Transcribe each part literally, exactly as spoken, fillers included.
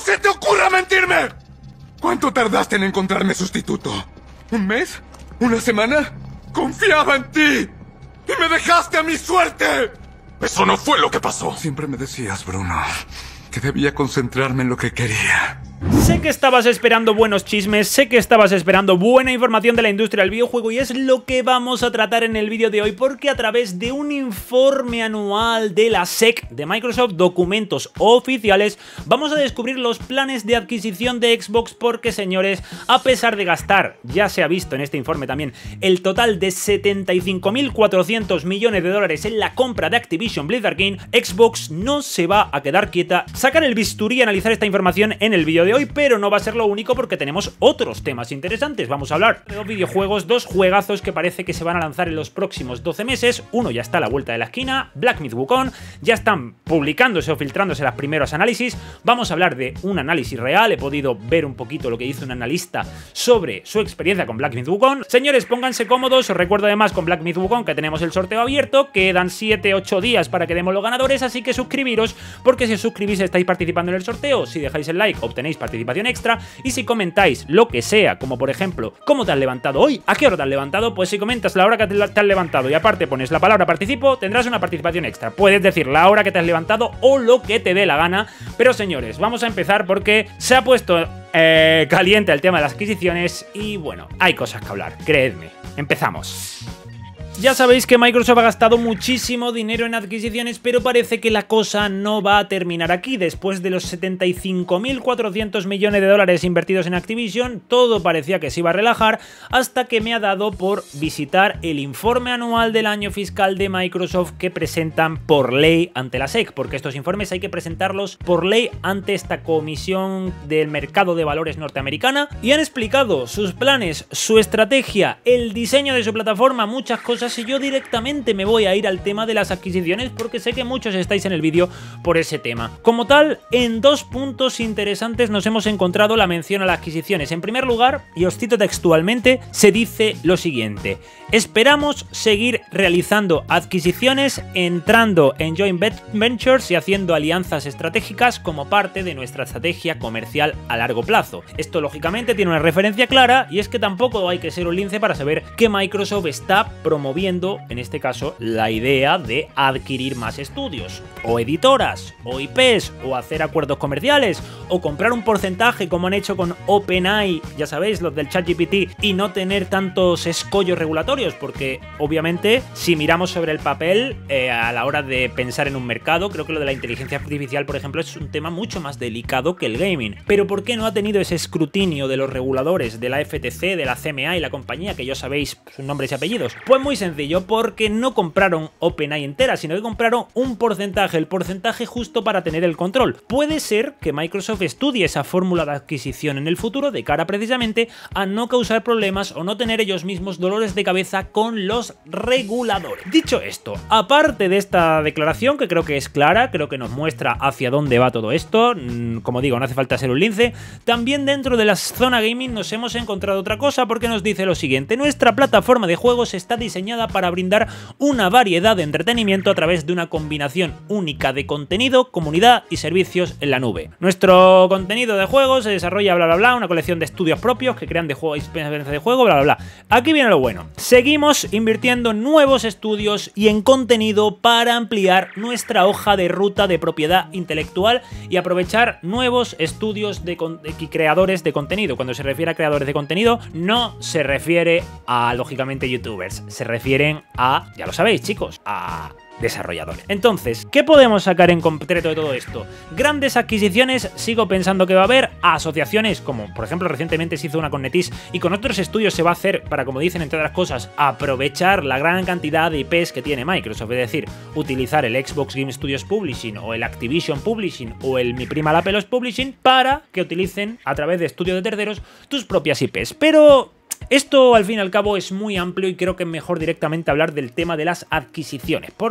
se te ocurra mentirme! ¿Cuánto tardaste en encontrarme sustituto? ¿Un mes? ¿Una semana? ¡Confiaba en ti! ¡Y me dejaste a mi suerte! Eso no fue lo que pasó. Siempre me decías, Bruno, que debía concentrarme en lo que quería. Sé que estabas esperando buenos chismes, sé que estabas esperando buena información de la industria del videojuego y es lo que vamos a tratar en el vídeo de hoy, porque a través de un informe anual de la S E C de Microsoft, documentos oficiales, vamos a descubrir los planes de adquisición de Xbox, porque señores, a pesar de gastar, ya se ha visto en este informe también, el total de setenta y cinco mil cuatrocientos millones de dólares en la compra de Activision Blizzard Game, Xbox no se va a quedar quieta. Sacar el bisturí y analizar esta información en el vídeo de hoy, pero no va a ser lo único porque tenemos otros temas interesantes. Vamos a hablar de dos videojuegos, dos juegazos que parece que se van a lanzar en los próximos doce meses. Uno ya está a la vuelta de la esquina, Black Myth Wukong, ya están publicándose o filtrándose los primeros análisis. Vamos a hablar de un análisis real, he podido ver un poquito lo que hizo un analista sobre su experiencia con Black Myth Wukong. Señores, pónganse cómodos, os recuerdo además con Black Myth Wukong que tenemos el sorteo abierto, quedan siete ocho días para que demos los ganadores, así que suscribiros, porque si os suscribís estáis participando en el sorteo, si dejáis el like obtenéis participación extra, y si comentáis lo que sea, como por ejemplo, ¿cómo te has levantado hoy? ¿A qué hora te has levantado? Pues si comentas la hora que te has levantado y aparte pones la palabra participo, tendrás una participación extra. Puedes decir la hora que te has levantado o lo que te dé la gana, pero señores, vamos a empezar porque se ha puesto eh, caliente el tema de las adquisiciones y bueno, hay cosas que hablar, creedme. Empezamos. Ya sabéis que Microsoft ha gastado muchísimo dinero en adquisiciones, pero parece que la cosa no va a terminar aquí. Después de los setenta y cinco mil cuatrocientos millones de dólares invertidos en Activision, todo parecía que se iba a relajar, hasta que me ha dado por visitar el informe anual del año fiscal de Microsoft que presentan por ley ante la S E C, porque estos informes hay que presentarlos por ley ante esta Comisión del Mercado de Valores norteamericana, y han explicado sus planes, su estrategia, el diseño de su plataforma, muchas cosas. Y yo directamente me voy a ir al tema de las adquisiciones porque sé que muchos estáis en el vídeo por ese tema. Como tal, en dos puntos interesantes nos hemos encontrado la mención a las adquisiciones. En primer lugar, y os cito textualmente, se dice lo siguiente: esperamos seguir realizando adquisiciones, entrando en joint ventures y haciendo alianzas estratégicas como parte de nuestra estrategia comercial a largo plazo. Esto lógicamente tiene una referencia clara, y es que tampoco hay que ser un lince para saber que Microsoft está promoviendo viendo, en este caso, la idea de adquirir más estudios, o editoras, o I Pes, o hacer acuerdos comerciales, o comprar un porcentaje como han hecho con OpenAI, ya sabéis, los del ChatGPT, y no tener tantos escollos regulatorios, porque obviamente si miramos sobre el papel eh, a la hora de pensar en un mercado, creo que lo de la inteligencia artificial, por ejemplo, es un tema mucho más delicado que el gaming. Pero ¿por qué no ha tenido ese escrutinio de los reguladores, de la F T C, de la C M A y la compañía, que ya sabéis sus nombres y apellidos? Pues muy sencillo. Sencillo, porque no compraron OpenAI entera, sino que compraron un porcentaje, el porcentaje justo para tener el control. Puede ser que Microsoft estudie esa fórmula de adquisición en el futuro de cara precisamente a no causar problemas o no tener ellos mismos dolores de cabeza con los reguladores. Dicho esto, aparte de esta declaración, que creo que es clara, creo que nos muestra hacia dónde va todo esto, como digo, no hace falta ser un lince, también dentro de la zona gaming nos hemos encontrado otra cosa, porque nos dice lo siguiente: nuestra plataforma de juegos está diseñada para brindar una variedad de entretenimiento a través de una combinación única de contenido, comunidad y servicios en la nube. Nuestro contenido de juegos se desarrolla bla bla bla, una colección de estudios propios que crean de juego experiencia de juego, bla bla bla. Aquí viene lo bueno. Seguimos invirtiendo en nuevos estudios y en contenido para ampliar nuestra hoja de ruta de propiedad intelectual y aprovechar nuevos estudios de, de creadores de contenido. Cuando se refiere a creadores de contenido, no se refiere a, lógicamente, youtubers, se refiere a, ya lo sabéis chicos, a desarrolladores. Entonces, ¿qué podemos sacar en concreto de todo esto? Grandes adquisiciones, sigo pensando que va a haber asociaciones, como por ejemplo recientemente se hizo una con NetEase, y con otros estudios se va a hacer para, como dicen entre otras cosas, aprovechar la gran cantidad de I Pes que tiene Microsoft, es decir, utilizar el Xbox Game Studios Publishing o el Activision Publishing o el Mi Prima La Pelos Publishing para que utilicen a través de estudios de terceros tus propias I Pes. Pero esto al fin y al cabo es muy amplio y creo que es mejor directamente hablar del tema de las adquisiciones, porque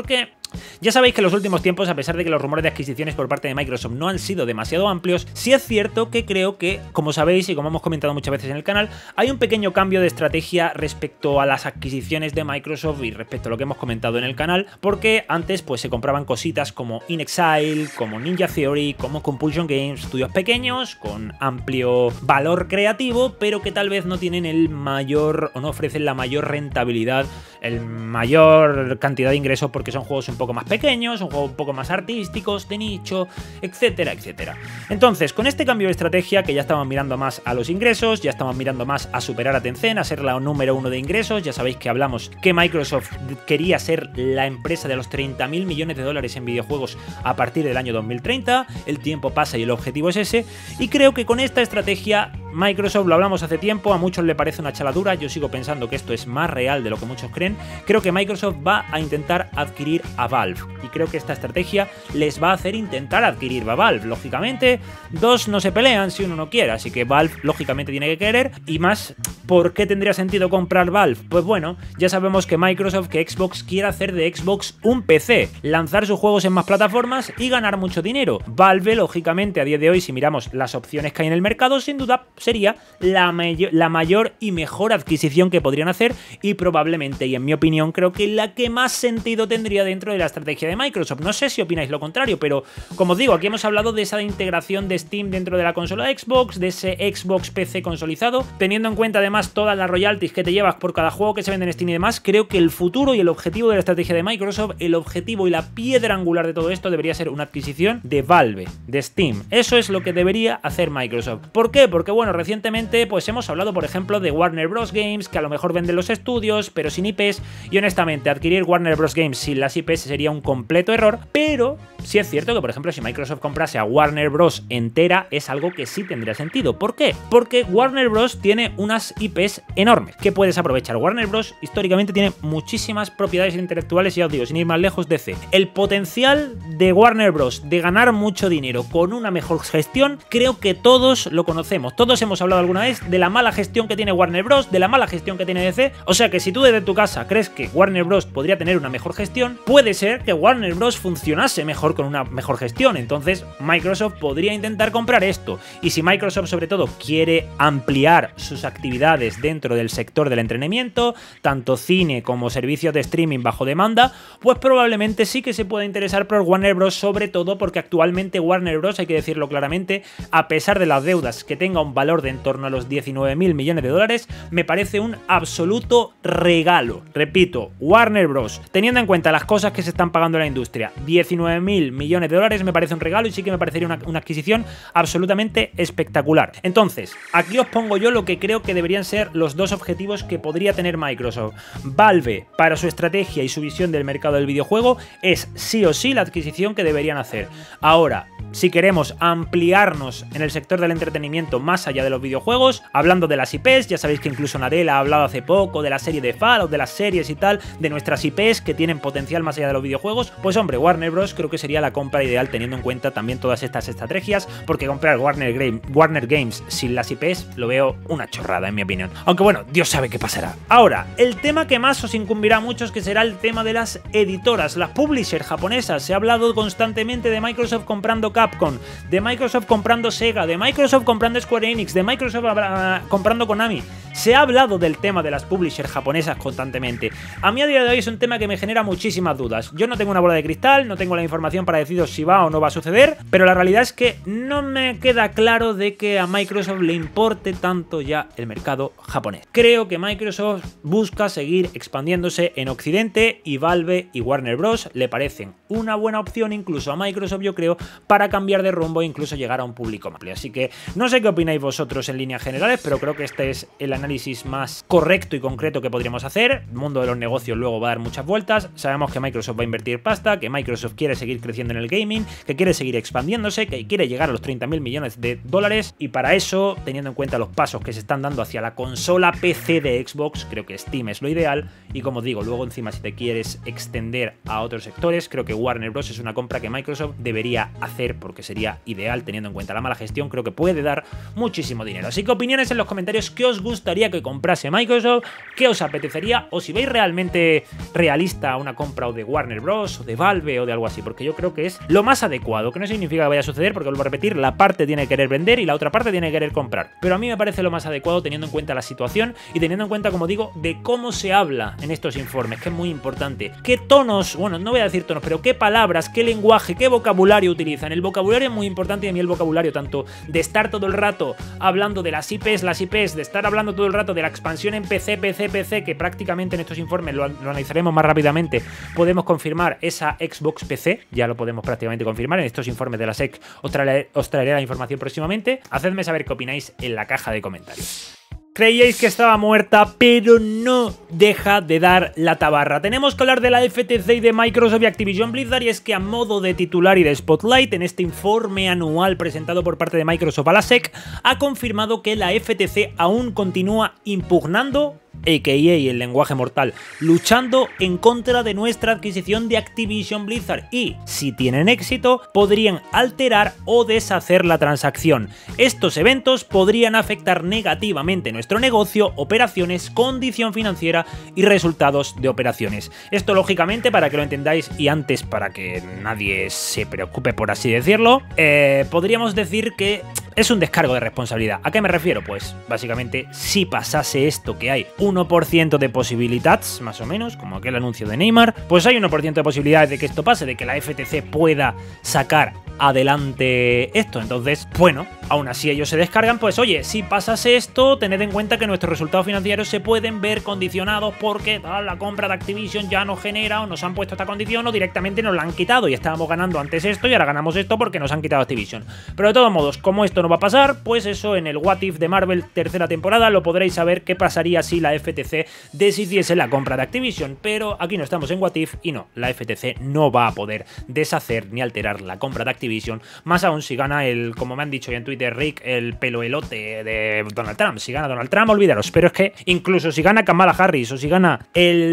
Ya sabéis que en los últimos tiempos, a pesar de que los rumores de adquisiciones por parte de Microsoft no han sido demasiado amplios, sí es cierto que creo que, como sabéis y como hemos comentado muchas veces en el canal, hay un pequeño cambio de estrategia respecto a las adquisiciones de Microsoft y respecto a lo que hemos comentado en el canal, porque antes pues se compraban cositas como inXile, como Ninja Theory, como Compulsion Games, estudios pequeños con amplio valor creativo, pero que tal vez no tienen el mayor o no ofrecen la mayor rentabilidad, el mayor cantidad de ingresos porque son juegos un poco más pequeños, un juego un poco más artísticos, de nicho, etcétera, etcétera. Entonces, con este cambio de estrategia, que ya estaban mirando más a los ingresos, ya estaban mirando más a superar a Tencent, a ser la número uno de ingresos, ya sabéis que hablamos que Microsoft quería ser la empresa de los treinta mil millones de dólares en videojuegos a partir del año dos mil treinta, el tiempo pasa y el objetivo es ese, y creo que con esta estrategia Microsoft, lo hablamos hace tiempo, a muchos le parece una chaladura, yo sigo pensando que esto es más real de lo que muchos creen, creo que Microsoft va a intentar adquirir a Valve, y creo que esta estrategia les va a hacer intentar adquirir a Valve. Lógicamente, dos no se pelean si uno no quiere, así que Valve lógicamente tiene que querer, y más, ¿por qué tendría sentido comprar Valve? Pues bueno, ya sabemos que Microsoft, que Xbox quiere hacer de Xbox un P C, lanzar sus juegos en más plataformas y ganar mucho dinero. Valve, lógicamente, a día de hoy, si miramos las opciones que hay en el mercado, sin duda sería la, mayor, la mayor y mejor adquisición que podrían hacer, y probablemente, y en mi opinión, creo que la que más sentido tendría dentro de la estrategia de Microsoft. No sé si opináis lo contrario, pero como os digo, aquí hemos hablado de esa integración de Steam dentro de la consola Xbox, de ese Xbox P C consolidado, teniendo en cuenta además todas las royalties que te llevas por cada juego que se vende en Steam y demás. Creo que el futuro y el objetivo de la estrategia de Microsoft, el objetivo y la piedra angular de todo esto debería ser una adquisición de Valve, de Steam. Eso es lo que debería hacer Microsoft. ¿Por qué? Porque bueno, recientemente pues hemos hablado por ejemplo de Warner Bros. Games, que a lo mejor venden los estudios pero sin I Ps, y honestamente adquirir Warner Bros. Games sin las I Ps sería un completo error, pero sí es cierto que por ejemplo si Microsoft comprase a Warner Bros. Entera es algo que sí tendría sentido. ¿Por qué? Porque Warner Bros. Tiene unas I Ps enormes que puedes aprovechar. Warner Bros. Históricamente tiene muchísimas propiedades intelectuales, y ya os digo, sin ir más lejos, D C. El potencial de Warner Bros. De ganar mucho dinero con una mejor gestión, creo que todos lo conocemos. Todos hemos hablado alguna vez de la mala gestión que tiene Warner Bros., de la mala gestión que tiene D C. O sea que si tú desde tu casa crees que Warner Bros. Podría tener una mejor gestión, puede ser que Warner Bros. Funcionase mejor con una mejor gestión. Entonces Microsoft podría intentar comprar esto. Y si Microsoft sobre todo quiere ampliar sus actividades dentro del sector del entretenimiento, tanto cine como servicios de streaming bajo demanda, pues probablemente sí que se pueda interesar por Warner Bros. Sobre todo porque actualmente Warner Bros., hay que decirlo claramente, a pesar de las deudas que tenga un valor de en torno a los diecinueve mil millones de dólares, me parece un absoluto regalo. Repito, Warner Bros., teniendo en cuenta las cosas que se están pagando en la industria, diecinueve mil millones de dólares me parece un regalo, y sí que me parecería una, una adquisición absolutamente espectacular. Entonces, aquí os pongo yo lo que creo que deberían ser los dos objetivos que podría tener Microsoft. Valve, para su estrategia y su visión del mercado del videojuego, es sí o sí la adquisición que deberían hacer. Ahora, si queremos ampliarnos en el sector del entretenimiento más allá de los videojuegos, hablando de las I Ps, ya sabéis que incluso Nadella ha hablado hace poco de la serie de Fallout, de las series y tal, de nuestras I Ps que tienen potencial más allá de los videojuegos, pues hombre, Warner Bros. Creo que sería la compra ideal teniendo en cuenta también todas estas estrategias, porque comprar Warner, Game, Warner Games sin las I Ps lo veo una chorrada en mi opinión. Aunque bueno, Dios sabe qué pasará. Ahora, el tema que más os incumbirá a muchos, que será el tema de las editoras, las publishers japonesas. Se ha hablado constantemente de Microsoft comprando Capcom, de Microsoft comprando Sega, de Microsoft comprando Square Enix, de Microsoft uh, comprando Konami. Se ha hablado del tema de las publishers japonesas constantemente. A mí a día de hoy es un tema que me genera muchísimas dudas. Yo no tengo una bola de cristal, no tengo la información para deciros si va o no va a suceder, pero la realidad es que no me queda claro de que a Microsoft le importe tanto ya el mercado japonés. Creo que Microsoft busca seguir expandiéndose en Occidente, y Valve y Warner Bros. Le parecen una buena opción incluso a Microsoft, yo creo, para cambiar de rumbo e incluso llegar a un público amplio. Así que no sé qué opináis vosotros en líneas generales, pero creo que este es el análisis más correcto y concreto que podríamos hacer. El mundo de los negocios luego va a dar muchas vueltas. Sabemos que Microsoft va a invertir pasta, que Microsoft quiere seguir creciendo en el gaming, que quiere seguir expandiéndose, que quiere llegar a los treinta mil millones de dólares, y para eso, teniendo en cuenta los pasos que se están dando hacia la consola P C de Xbox, creo que Steam es lo ideal. Y como digo, luego encima si te quieres extender a otros sectores, creo que Warner Bros. Es una compra que Microsoft debería hacer, porque sería ideal teniendo en cuenta la mala gestión. Creo que puede dar muchísimo dinero. Así que opiniones en los comentarios, ¿qué os gustaría gustaría que comprase Microsoft, qué os apetecería, o si veis realmente realista una compra o de Warner Bros, o de Valve, o de algo así, porque yo creo que es lo más adecuado, que no significa que vaya a suceder, porque vuelvo a repetir, la parte tiene que querer vender y la otra parte tiene que querer comprar. Pero a mí me parece lo más adecuado teniendo en cuenta la situación y teniendo en cuenta, como digo, de cómo se habla en estos informes, que es muy importante. ¿Qué tonos, bueno, no voy a decir tonos, pero qué palabras, qué lenguaje, qué vocabulario utilizan? El vocabulario es muy importante y a mí el vocabulario, tanto de estar todo el rato hablando de las I Ps, las I Ps, de estar hablando todo el rato de la expansión en P C, P C, P C, que prácticamente en estos informes lo, lo analizaremos más rápidamente, podemos confirmar esa Xbox P C, ya lo podemos prácticamente confirmar en estos informes de la S E C, os traeré, os traeré la información próximamente. Hacedme saber qué opináis en la caja de comentarios. Creíais que estaba muerta, pero no deja de dar la tabarra. Tenemos que hablar de la F T C y de Microsoft y Activision Blizzard, y es que a modo de titular y de spotlight, en este informe anual presentado por parte de Microsoft a la S E C, ha confirmado que la F T C aún continúa impugnando, a k a el lenguaje mortal, luchando en contra de nuestra adquisición de Activision Blizzard, y, si tienen éxito, podrían alterar o deshacer la transacción. Estos eventos podrían afectar negativamente nuestro negocio, operaciones, condición financiera y resultados de operaciones. Esto, lógicamente, para que lo entendáis y antes para que nadie se preocupe, por así decirlo, eh, podríamos decir que es un descargo de responsabilidad. ¿A qué me refiero? Pues, básicamente, si pasase esto, que hay uno por ciento de posibilidades, más o menos, como aquel anuncio de Neymar, pues hay uno por ciento de posibilidades de que esto pase, de que la F T C pueda sacar adelante esto. Entonces, bueno, aún así ellos se descargan, pues oye, si pasase esto, tened en cuenta que nuestros resultados financieros se pueden ver condicionados porque ah, la compra de Activision ya nos genera, o nos han puesto esta condición, o directamente nos la han quitado y estábamos ganando antes esto y ahora ganamos esto porque nos han quitado Activision. Pero de todos modos, como esto no va a pasar, pues eso en el What If de Marvel tercera temporada lo podréis saber qué pasaría si la F T C deshiciese la compra de Activision. Pero aquí no estamos en What If y no, la F T C no va a poder deshacer ni alterar la compra de Activision, más aún si gana el, como me han dicho ya en Twitter, Rick, el pelo elote de Donald Trump. Si gana Donald Trump, olvidaros. Pero es que incluso si gana Kamala Harris o si gana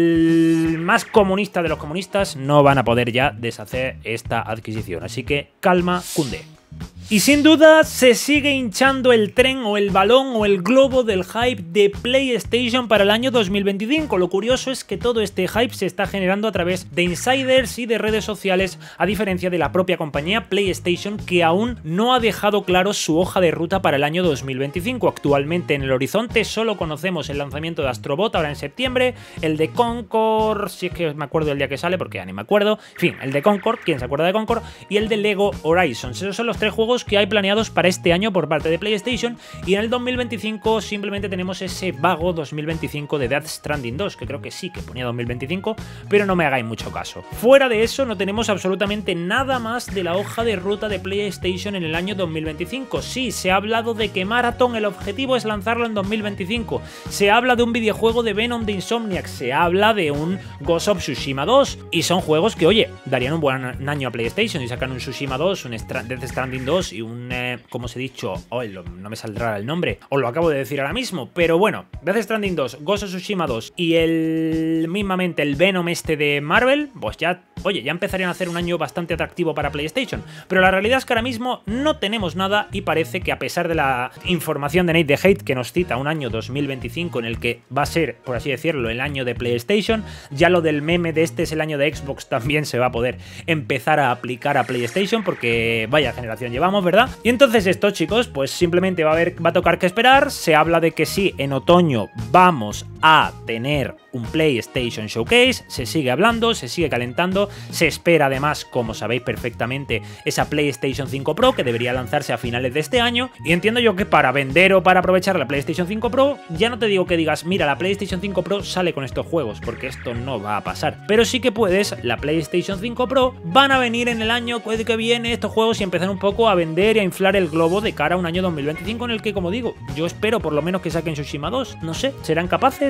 el más comunista de los comunistas, no van a poder ya deshacer esta adquisición. Así que calma, cunde. Y sin duda se sigue hinchando el tren o el balón o el globo del hype de PlayStation para el año dos mil veinticinco. Lo curioso es que todo este hype se está generando a través de insiders y de redes sociales, a diferencia de la propia compañía PlayStation, que aún no ha dejado claro su hoja de ruta para el año dos mil veinticinco. Actualmente en el horizonte solo conocemos el lanzamiento de Astrobot ahora en septiembre, el de Concord, si es que me acuerdo del día que sale porque ya ni me acuerdo, en fin, el de Concord, ¿quién se acuerda de Concord? Y el de Lego Horizons. Esos son los tres juegos que hay planeados para este año por parte de PlayStation, y en el dos mil veinticinco simplemente tenemos ese vago dos mil veinticinco de Death Stranding dos, que creo que sí que ponía dos mil veinticinco, pero no me hagáis mucho caso. Fuera de eso no tenemos absolutamente nada más de la hoja de ruta de PlayStation en el año dos mil veinticinco. Sí, se ha hablado de que Marathon, el objetivo es lanzarlo en dos mil veinticinco, se habla de un videojuego de Venom de Insomniac, se habla de un Ghost of Tsushima dos, y son juegos que, oye, darían un buen año a PlayStation y sacan un Tsushima dos, un Death Stranding dos y un, eh, como os he dicho, oh, no me saldrá el nombre, os lo acabo de decir ahora mismo, pero bueno, Death Stranding dos, Ghost of Tsushima dos y el mismamente el Venom este de Marvel, pues ya, oye, ya empezarían a hacer un año bastante atractivo para PlayStation. Pero la realidad es que ahora mismo no tenemos nada, y parece que a pesar de la información de Nate the Hate que nos cita un año dos mil veinticinco en el que va a ser, por así decirlo, el año de PlayStation, ya lo del meme de este es el año de Xbox también se va a poder empezar a aplicar a PlayStation, porque vaya generación llevamos, ¿verdad? Y entonces esto, chicos, pues simplemente va a haber, va a tocar que esperar. Se habla de que sí, en otoño vamos a tener un PlayStation Showcase, se sigue hablando, se sigue calentando, se espera además, como sabéis perfectamente, esa PlayStation cinco Pro que debería lanzarse a finales de este año, y entiendo yo que para vender o para aprovechar la PlayStation cinco Pro, ya no te digo que digas, mira, la PlayStation cinco Pro sale con estos juegos, porque esto no va a pasar, pero sí que puedes, la PlayStation cinco Pro, van a venir en el año que viene estos juegos y empezar un poco a vender y a inflar el globo de cara a un año dos mil veinticinco en el que, como digo, yo espero por lo menos que saquen Tsushima dos, no sé, ¿serán capaces?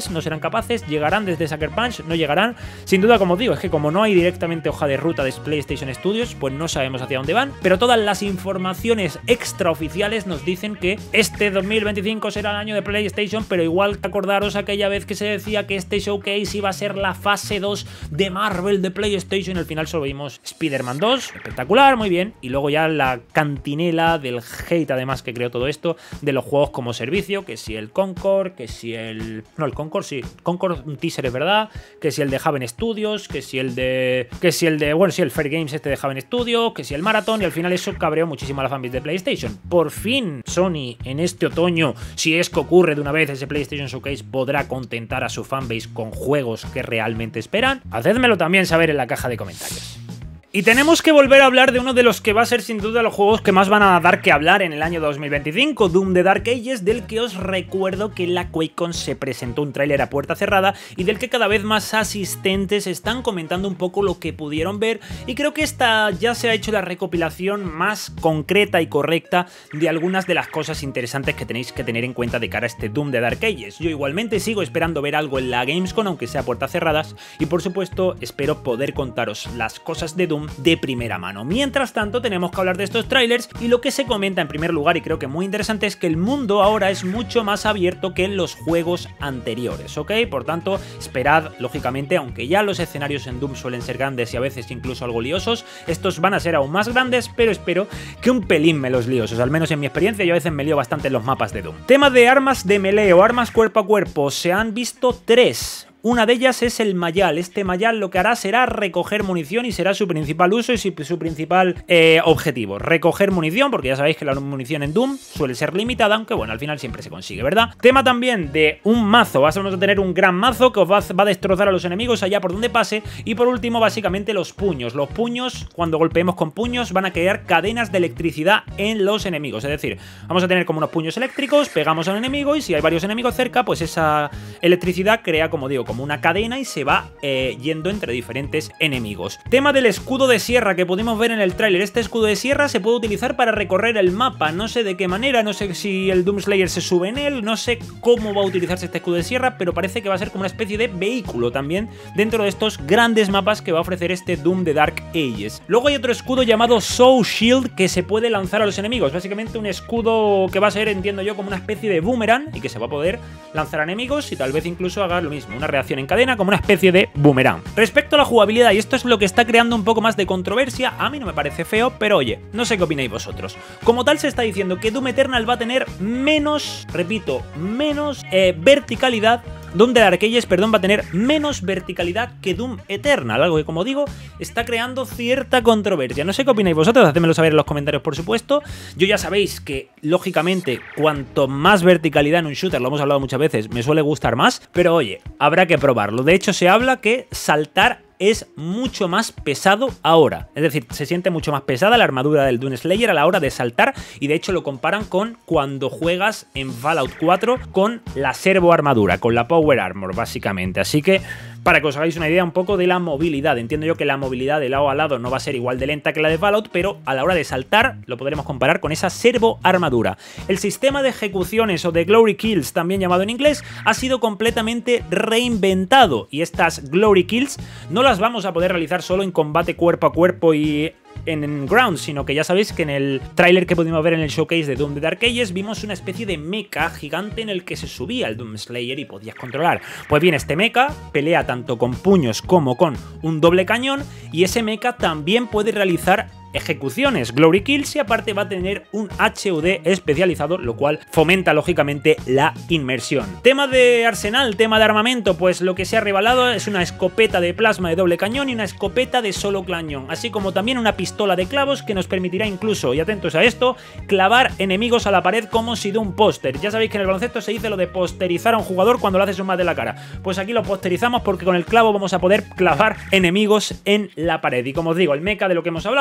capaces, no serán capaces, llegarán desde Sucker Punch, no llegarán. Sin duda, como os digo, es que como no hay directamente hoja de ruta de PlayStation Studios, pues no sabemos hacia dónde van, pero todas las informaciones extraoficiales nos dicen que este dos mil veinticinco será el año de PlayStation, pero igual acordaros aquella vez que se decía que este showcase iba a ser la fase dos de Marvel de PlayStation, al final solo vimos Spider-Man dos, espectacular, muy bien, y luego ya la cantinela del hate además que creó todo esto, de los juegos como servicio, que si el Concord, que si el... no, el Concord, sí, Concord, un teaser es verdad, que si el de Haven Studios, que si el de... que si el de... bueno, sí, el Fair Games este de Haven Studios, que si el Marathon, y al final eso cabreó muchísimo a la fanbase de PlayStation. Por fin Sony en este otoño, si es que ocurre de una vez ese PlayStation Showcase, podrá contentar a su fanbase con juegos que realmente esperan. Hacedmelo también saber en la caja de comentarios. Y tenemos que volver a hablar de uno de los que va a ser sin duda los juegos que más van a dar que hablar en el año dos mil veinticinco, Doom The Dark Ages, del que os recuerdo que en la QuakeCon se presentó un tráiler a puerta cerrada y del que cada vez más asistentes están comentando un poco lo que pudieron ver, y creo que esta ya se ha hecho la recopilación más concreta y correcta de algunas de las cosas interesantes que tenéis que tener en cuenta de cara a este Doom The Dark Ages. Yo igualmente sigo esperando ver algo en la Gamescom, aunque sea a puertas cerradas, y por supuesto espero poder contaros las cosas de Doom de primera mano. Mientras tanto, tenemos que hablar de estos trailers, y lo que se comenta en primer lugar, y creo que muy interesante, es que el mundo ahora es mucho más abierto que en los juegos anteriores, ¿ok? Por tanto, esperad, lógicamente, aunque ya los escenarios en Doom suelen ser grandes y a veces incluso algo liosos, estos van a ser aún más grandes, pero espero que un pelín menos liosos, al menos en mi experiencia. Yo a veces me lío bastante en los mapas de Doom. Tema de armas de melee o armas cuerpo a cuerpo, se han visto tres. Una de ellas es el Mayal. Este Mayal lo que hará será recoger munición y será su principal uso y su principal eh, objetivo. Recoger munición, porque ya sabéis que la munición en Doom suele ser limitada, aunque bueno, al final siempre se consigue, ¿verdad? Tema también de un mazo. Vamos a tener un gran mazo que os va, va a destrozar a los enemigos allá por donde pase. Y por último, básicamente los puños. Los puños, cuando golpeemos con puños, van a crear cadenas de electricidad en los enemigos. Es decir, vamos a tener como unos puños eléctricos, pegamos a un enemigo y si hay varios enemigos cerca, pues esa electricidad crea, como digo, como una cadena y se va eh, yendo entre diferentes enemigos. Tema del escudo de sierra que pudimos ver en el tráiler. Este escudo de sierra se puede utilizar para recorrer el mapa, no sé de qué manera, no sé si el Doomslayer se sube en él, no sé cómo va a utilizarse este escudo de sierra, pero parece que va a ser como una especie de vehículo también dentro de estos grandes mapas que va a ofrecer este Doom The Dark Ages. Luego hay otro escudo llamado Soul Shield que se puede lanzar a los enemigos, básicamente un escudo que va a ser, entiendo yo, como una especie de boomerang y que se va a poder lanzar a enemigos y tal vez incluso haga lo mismo, una reacción en cadena como una especie de boomerang. Respecto a la jugabilidad, y esto es lo que está creando un poco más de controversia, a mí no me parece feo, pero oye, no sé qué opináis vosotros. Como tal se está diciendo que Doom Eternal va a tener menos, repito, menos eh, verticalidad. Doom The Dark Ages, perdón, va a tener menos verticalidad que Doom Eternal, algo que, como digo, está creando cierta controversia. No sé qué opináis vosotros, hacedmelo saber en los comentarios, por supuesto. Yo ya sabéis que, lógicamente, cuanto más verticalidad en un shooter, lo hemos hablado muchas veces, me suele gustar más, pero oye, habrá que probarlo. De hecho, se habla que saltar es mucho más pesado ahora, es decir, se siente mucho más pesada la armadura del Doomslayer a la hora de saltar, y de hecho lo comparan con cuando juegas en Fallout cuatro con la servo armadura, con la Power Armor básicamente, así que para que os hagáis una idea un poco de la movilidad. Entiendo yo que la movilidad de lado a lado no va a ser igual de lenta que la de Fallout, pero a la hora de saltar lo podremos comparar con esa servo armadura. El sistema de ejecuciones o de Glory Kills, también llamado en inglés, ha sido completamente reinventado, y estas Glory Kills no las vamos a poder realizar solo en combate cuerpo a cuerpo y en Ground, sino que ya sabéis que en el tráiler que pudimos ver en el showcase de Doom The Dark Ages vimos una especie de mecha gigante en el que se subía el Doomslayer y podías controlar. Pues bien, este mecha pelea tanto con puños como con un doble cañón, y ese mecha también puede realizar ejecuciones, Glory Kills, y aparte va a tener un H U D especializado, lo cual fomenta lógicamente la inmersión. Tema de arsenal, tema de armamento, pues lo que se ha revelado es una escopeta de plasma de doble cañón y una escopeta de solo cañón, así como también una pistola de clavos que nos permitirá incluso, y atentos a esto, clavar enemigos a la pared como si de un póster. Ya sabéis que en el baloncesto se dice lo de posterizar a un jugador cuando le haces un más de la cara, pues aquí lo posterizamos porque con el clavo vamos a poder clavar enemigos en la pared. Y como os digo, el mecha de lo que hemos hablado, pues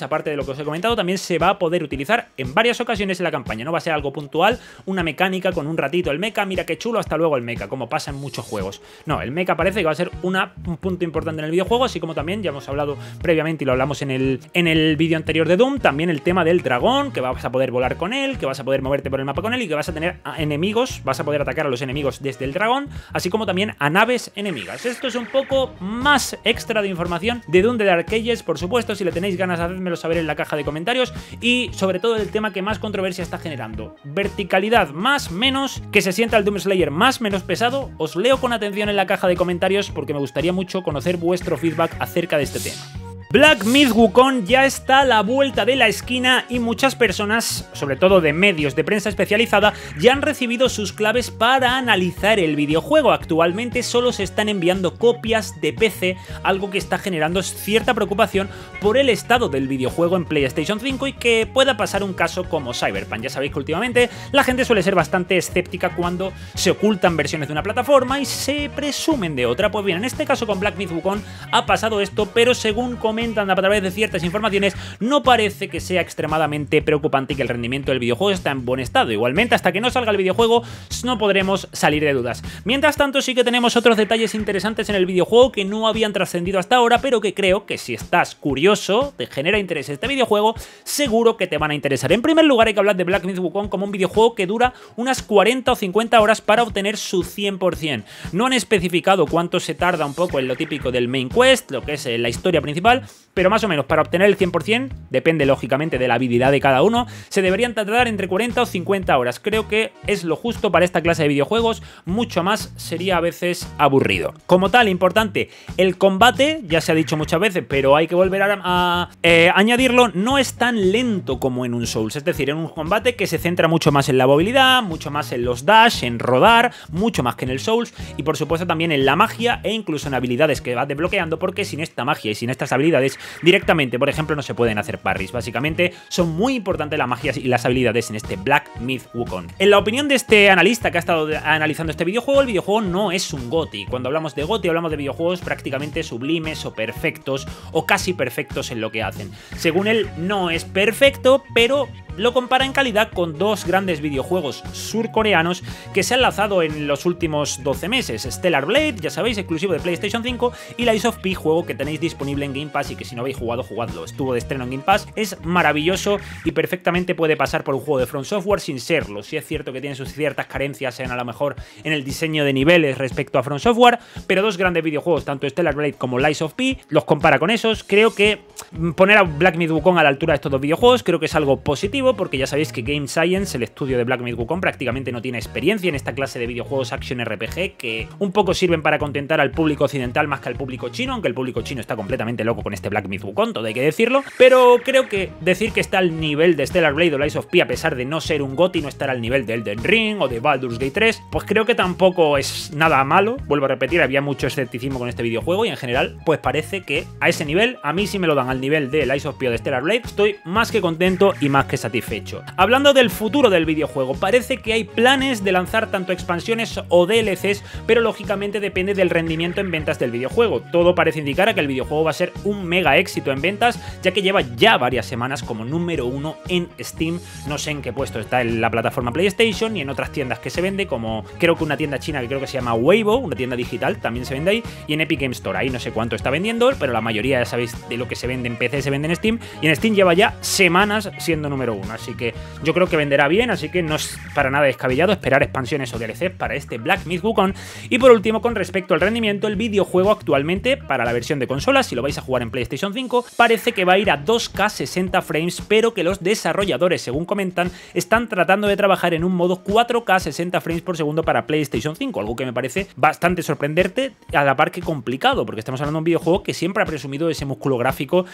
aparte de lo que os he comentado, también se va a poder utilizar en varias ocasiones en la campaña. No va a ser algo puntual, una mecánica con un ratito el mecha, mira qué chulo, hasta luego el mecha, como pasa en muchos juegos. No, el mecha parece que va a ser una, un punto importante en el videojuego, así como también, ya hemos hablado previamente y lo hablamos en el, en el vídeo anterior de Doom, también el tema del dragón, que vas a poder volar con él, que vas a poder moverte por el mapa con él y que vas a tener a enemigos, vas a poder atacar a los enemigos desde el dragón, así como también a naves enemigas. Esto es un poco más extra de información de Doom de Dark Ages, por supuesto, si le tenéis ganas, hacedmelo saber en la caja de comentarios, y sobre todo el tema que más controversia está generando, verticalidad más menos, que se sienta el Doom Slayer más menos pesado. Os leo con atención en la caja de comentarios porque me gustaría mucho conocer vuestro feedback acerca de este tema. Black Myth Wukong ya está a la vuelta de la esquina y muchas personas, sobre todo de medios de prensa especializada, ya han recibido sus claves para analizar el videojuego. Actualmente solo se están enviando copias de P C, algo que está generando cierta preocupación por el estado del videojuego en PlayStation cinco y que pueda pasar un caso como Cyberpunk. Ya sabéis que últimamente la gente suele ser bastante escéptica cuando se ocultan versiones de una plataforma y se presumen de otra. Pues bien, en este caso con Black Myth Wukong ha pasado esto, pero según comentan a través de ciertas informaciones, no parece que sea extremadamente preocupante y que el rendimiento del videojuego está en buen estado. Igualmente, hasta que no salga el videojuego, no podremos salir de dudas. Mientras tanto, sí que tenemos otros detalles interesantes en el videojuego que no habían trascendido hasta ahora, pero que creo que si estás curioso, te genera interés este videojuego, seguro que te van a interesar. En primer lugar, hay que hablar de Black Myth Wukong como un videojuego que dura unas cuarenta o cincuenta horas para obtener su cien por cien. No han especificado cuánto se tarda un poco en lo típico del main quest, lo que es la historia principal, pero más o menos para obtener el cien por cien, depende lógicamente de la habilidad de cada uno, se deberían tardar entre cuarenta o cincuenta horas. Creo que es lo justo para esta clase de videojuegos, mucho más sería a veces aburrido. Como tal, importante, el combate, ya se ha dicho muchas veces, pero hay que volver a, a eh, añadirlo, no es tan lento como en un Souls, es decir, en un combate que se centra mucho más en la movilidad, mucho más en los dash, en rodar, mucho más que en el Souls, y por supuesto también en la magia e incluso en habilidades que vas desbloqueando, porque sin esta magia y sin estas habilidades directamente, por ejemplo, no se pueden hacer parries. Básicamente son muy importantes las magias y las habilidades en este Black Myth Wukong. En la opinión de este analista que ha estado analizando este videojuego, el videojuego no es un GOTY. Cuando hablamos de GOTY hablamos de videojuegos prácticamente sublimes o perfectos o casi perfectos en lo que hacen. Según él, no es perfecto, pero lo compara en calidad con dos grandes videojuegos surcoreanos que se han lanzado en los últimos doce meses. Stellar Blade, ya sabéis, exclusivo de PlayStation cinco, y Lies of P, juego que tenéis disponible en Game Pass y que si no habéis jugado, jugadlo. Estuvo de estreno en Game Pass, es maravilloso y perfectamente puede pasar por un juego de From Software sin serlo. Sí es cierto que tiene sus ciertas carencias en a lo mejor en el diseño de niveles respecto a From Software, pero dos grandes videojuegos, tanto Stellar Blade como Lies of P, los compara con esos. Creo que poner a Black Myth Wukong a la altura de estos dos videojuegos creo que es algo positivo, porque ya sabéis que Game Science, el estudio de Black Myth Wukong, prácticamente no tiene experiencia en esta clase de videojuegos action R P G que un poco sirven para contentar al público occidental más que al público chino, aunque el público chino está completamente loco con este Black Myth Wukong, todo hay que decirlo, pero creo que decir que está al nivel de Stellar Blade o Lies of P, a pesar de no ser un GOTY, no estar al nivel de Elden Ring o de Baldur's Gate tres, pues creo que tampoco es nada malo. Vuelvo a repetir, había mucho escepticismo con este videojuego y en general pues parece que a ese nivel, a mí sí me lo dan al nivel de Lies of P o de Stellar Blade, estoy más que contento y más que satisfecho. Hablando del futuro del videojuego, parece que hay planes de lanzar tanto expansiones o D L Cs, pero lógicamente depende del rendimiento en ventas del videojuego. Todo parece indicar a que el videojuego va a ser un mega éxito en ventas, ya que lleva ya varias semanas como número uno en Steam. No sé en qué puesto está en la plataforma PlayStation y en otras tiendas que se vende, como creo que una tienda china que creo que se llama Weibo, una tienda digital, también se vende ahí, y en Epic Game Store, ahí no sé cuánto está vendiendo, pero la mayoría ya sabéis de lo que se vende en P C se vende en Steam, y en Steam lleva ya semanas siendo número uno, así que yo creo que venderá bien, así que no es para nada descabellado esperar expansiones o D L Cs para este Black Myth Wukong. Y por último, con respecto al rendimiento, el videojuego actualmente para la versión de consola, si lo vais a jugar en PlayStation cinco, parece que va a ir a dos K sesenta frames, pero que los desarrolladores, según comentan, están tratando de trabajar en un modo cuatro K sesenta frames por segundo para PlayStation cinco, algo que me parece bastante sorprendente, a la par que complicado, porque estamos hablando de un videojuego que siempre ha presumido de ese músculo gráfico,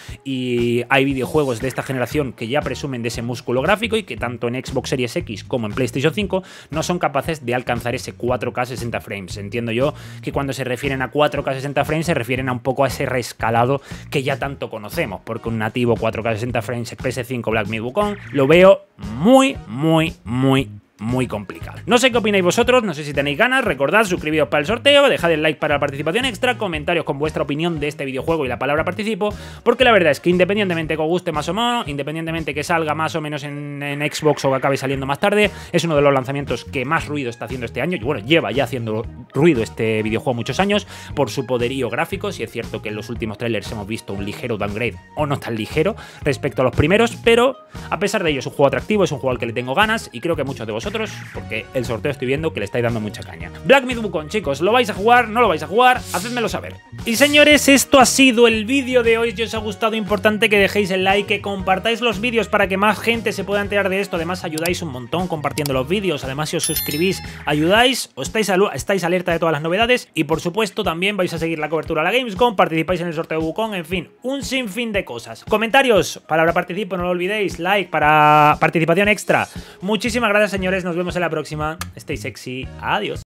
y hay videojuegos de esta generación que ya presumen de ese músculo gráfico y que tanto en Xbox Series X como en PlayStation cinco no son capaces de alcanzar ese cuatro K sesenta frames. Entiendo yo que cuando se refieren a cuatro K sesenta frames se refieren a un poco a ese rescalado que ya tanto conocemos, porque un nativo cuatro K sesenta frames P S cinco Black Myth Wukong lo veo muy, muy, muy muy complicado. No sé qué opináis vosotros, no sé si tenéis ganas, recordad suscribiros para el sorteo, dejad el like para la participación extra, comentarios con vuestra opinión de este videojuego y la palabra participo, porque la verdad es que independientemente que os guste más o menos, independientemente que salga más o menos en, en Xbox o que acabe saliendo más tarde, es uno de los lanzamientos que más ruido está haciendo este año, y bueno, lleva ya haciendo ruido este videojuego muchos años, por su poderío gráfico. Si es cierto que en los últimos trailers hemos visto un ligero downgrade, o no tan ligero, respecto a los primeros, pero a pesar de ello es un juego atractivo, es un juego al que le tengo ganas, y creo que muchos de vosotros, porque el sorteo estoy viendo que le estáis dando mucha caña. Black Myth Wukong, chicos, ¿lo vais a jugar? ¿No lo vais a jugar? Hacedmelo saber. Y señores, esto ha sido el vídeo de hoy. Si os ha gustado, importante que dejéis el like, que compartáis los vídeos para que más gente se pueda enterar de esto. Además, ayudáis un montón compartiendo los vídeos. Además, si os suscribís, ayudáis, os estáis, estáis alerta de todas las novedades. Y por supuesto, también vais a seguir la cobertura de la Gamescom, participáis en el sorteo de Wukong, en fin, un sinfín de cosas. Comentarios, palabra participo, no lo olvidéis, like para participación extra. Muchísimas gracias, señores. Nos vemos en la próxima. Stay sexy. Adiós.